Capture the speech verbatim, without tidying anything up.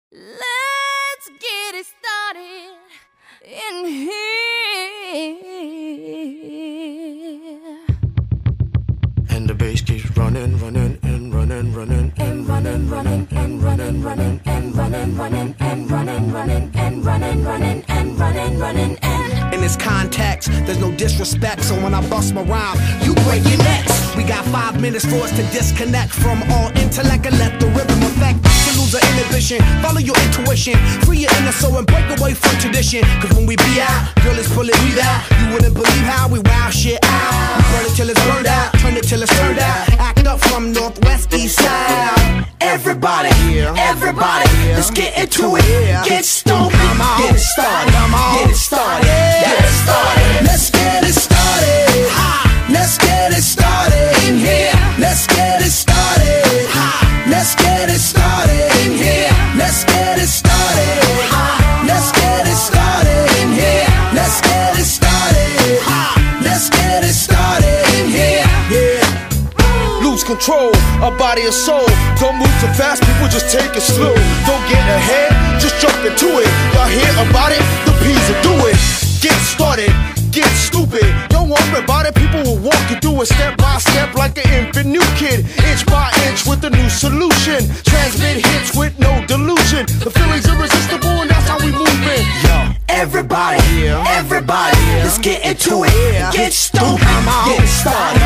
Let's get it started in here. And the bass keeps running, running, and running, running, and running, running, and running, running, and running, running, and running, running, and running, running, and running, running, and in this context, there's no disrespect, so when I bust my rhyme, you break your necks. We got five minutes for us to disconnect from all intellect and let the rhythm affect. To lose our inhibition, follow your intuition, free your inner soul and break away from tradition. Cause when we be out, girl, it's pulling me out. You wouldn't believe how we wow shit out. We burn it till it's burned out, turn it till it's turned out. Act up from northwest, east side. Everybody, everybody, let's get into it. Get stoked, get it started, get it started, get it started. Let's get it started. Let's get it started in here. Let's get it started. Let's get it started in here. Let's get it started. Let's get it started in here. Let's get it started. Let's get it started in here. Yeah. Lose control of body and soul. Don't move too fast, people, just take it slow. Don't get ahead, just jump into it. Y'all hear about it? The P's will do it. Get started, get stupid. Don't worry about it, people will walk you through it step by step like an infant new kid. Inch by inch with a new solution. Transmit hits with no delusion. The feeling's irresistible and that's how we move it. Yo, everybody, everybody, let's get into it. Get stoked, get it started.